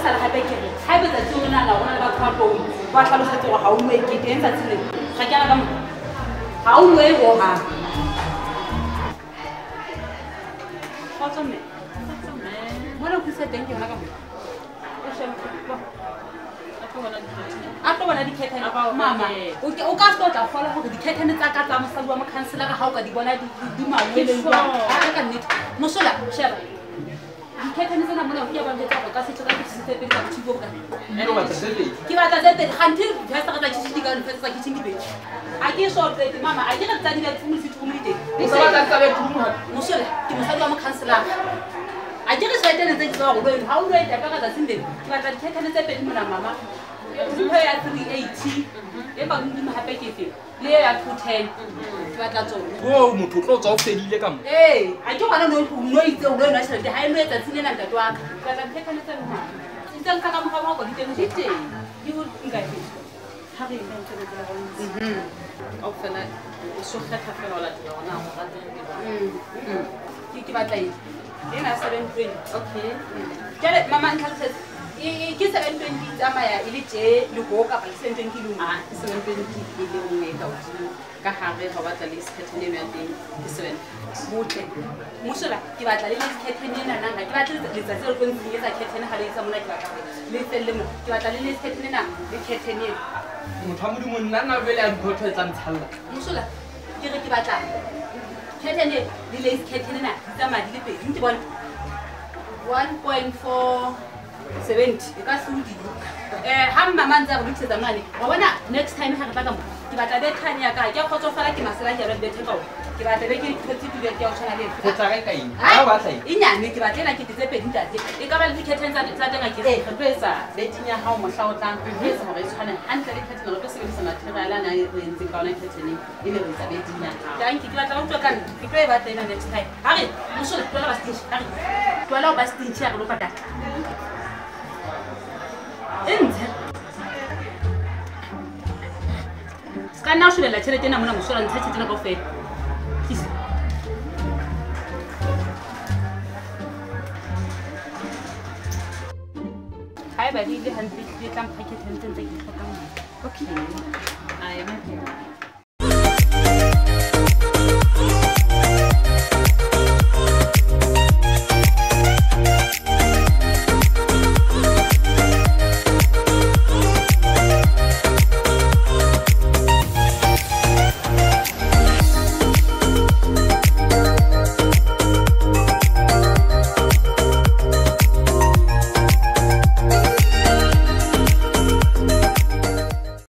sala hape ke re ha be tsa tsona la bona ba khwapo ba tlhalosetse go ga o nwe ke teng tsa tsile ga ke ka mo ha o nwe go ha Fatome bona go se teng ke hona ka mo o shempa a tlo bona dikhetene mama o ka tlotla fola gore dikhetene tsa ka tsa mosadi wa mokhansela ka ga o ka di bona di mawele a ka nnete mosola sheba dikhetene tsena mona ke ba betsa go ka se tloga ke se tse pele ka thibo ka ke batla tse ganti festa ka tsa tshidi ka festa ke tshindi be a ke so tse mama a ke re tsa di le tsumu se tsumu ite o sa batla ka be tsumu mosola ke mosadi wa mokhansela a ke re tshwetene tse ke tsa go lo ha o lo eta ka tsa tsinde ke batla dikhetene tse pedi mona mama Mpho ya 380 e ba ndimo hape ke fe le ya 210 ke batla tsone o motho tlo tsa o fedile ka mo a ke gona no itse o no tshela ha eno etsa tsine nna ntate wa ka ke batla phekane tse mo itse nka ka mo ga go diteng di teng di go nka ke ha re nka ntse le bona o fela o so kgetha fela la tla ona go ga teng ke batla ena 720 okay ke mama ntlhaletse ke 720 tsamaya ile tje le go ka ba 720 kilo 720 ile o ka o ka hare ga batla le skethene ya teng ke 7 botle mosola ke batla le skethene nna nna ke batla le tsa tselo go ntse tsa skethene ga le tsa mona ke batla le felle mo ke batla le skethene na le skethene motho mo di monna na vele a dipotho tsa ntshalla mosola ke re ke batla skethene le skethene na tsamaya di le pedi ntse bona 1.4 70 ka sudi ha mama ntse go ditsetsa mane wa bona next time ha re tla ka mo ke batla bethane ya ka ke khotsofala ke masela ke re bethe ka ke batla be ke khotsi ke ya o tshwana le go tsa ka eng ha ba tla inyane ke batlela ke tse pedi ntate e ka ba le dikhethen tsa teng ke re pesa betinya ha o mohla o tlang ke se gore tshwana hantle le khethen re se ke sana material ana e ntse ka ona khethen e le re tsa betinya tang ke batla go tloka ke tlo e batla next time ha re mosola tlola ba stitch ha re tlola ba stitch ya go patala Enze. Ska na shule la tšhelete ena mona mosola ntsha tšhelete ka ofela. Tisa. Hai ba di le hantle ke tla mpha ke tšhelete ntse ke tlhoka. Okay. Ai ma ke.